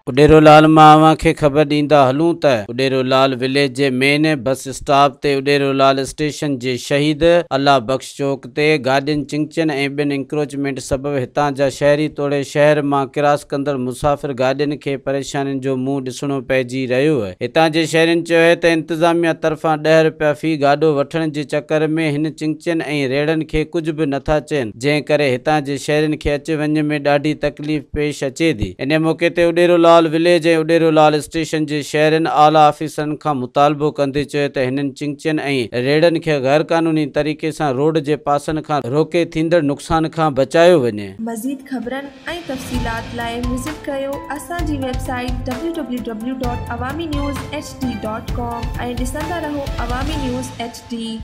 उडेरोलाल मां खे ख़बर ॾींदा हलूं त उडेरोलाल विलेज जे मेन बस स्टॉप ते उडेरोलाल स्टेशन जे शहीद अल्लाह बख्श चौक ते गाॾियुनि चिंचन ऐं ॿिनि इंक्रोचमेंट सबबि हितां जा शहरी तोड़े शहर मां क्रॉस कंदड़ मुसाफ़िर गाॾियुनि खे परेशानियुनि जो मुंहुं ॾिसणो पइजी रहियो आहे। हितां जे शहरियुनि चयो आहे त इंतज़ामिया तरफ़ां 10 रुपया फी गाॾो वठण जे चकर में हिन चिंचन ऐं रेड़नि खे कुझु बि नथा चयनि, जंहिं करे हितां जे शहरियुनि खे अच वञ में ॾाढी तकलीफ़ पेश अचे थी। इन मौके ते उडेरोलाल विलेज ऐं उडेरोलाल स्टेशन जे शहरनि आला ऑफिसरनि खां मुतालबो कंदे चयो त हिननि चिंचन ऐं रेड़नि खे गैर कानूनी तरीक़े सां रोड जे पासनि खां रोके थींदड़ नुक़सान खां बचायो वञे। मज़ीद ख़बरनि ऐं तफ़सीलात लाइ विज़िट कयो असांजी वेबसाइट www.awamiNewsHD.com ऐं ॾिसंदा रहो अवामी न्यूज़ HD।